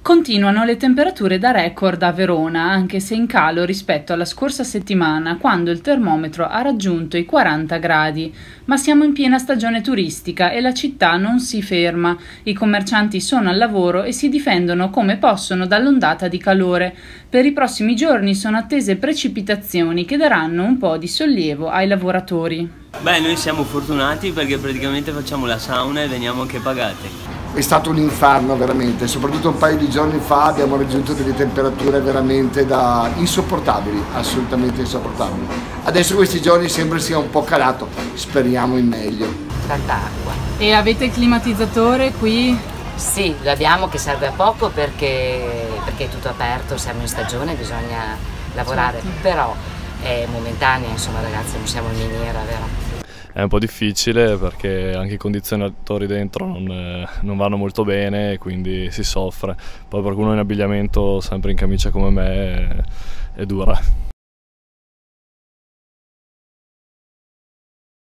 Continuano le temperature da record a Verona, anche se in calo rispetto alla scorsa settimana, quando il termometro ha raggiunto i 40 gradi. Ma siamo in piena stagione turistica e la città non si ferma. I commercianti sono al lavoro e si difendono come possono dall'ondata di calore. Per i prossimi giorni sono attese precipitazioni che daranno un po' di sollievo ai lavoratori. Beh, noi siamo fortunati perché praticamente facciamo la sauna e veniamo anche pagati. È stato un inferno veramente, soprattutto un paio di giorni fa abbiamo raggiunto delle temperature veramente insopportabili, assolutamente insopportabili. Adesso questi giorni sembra sia un po' calato, speriamo in meglio. Tanta acqua. E avete il climatizzatore qui? Sì, l'abbiamo, che serve a poco perché è tutto aperto, siamo in stagione, bisogna lavorare, però è momentanea, insomma ragazzi, non siamo in miniera, vero? È un po' difficile perché anche i condizionatori dentro non vanno molto bene, quindi si soffre. Poi per uno in abbigliamento, sempre in camicia come me, è dura.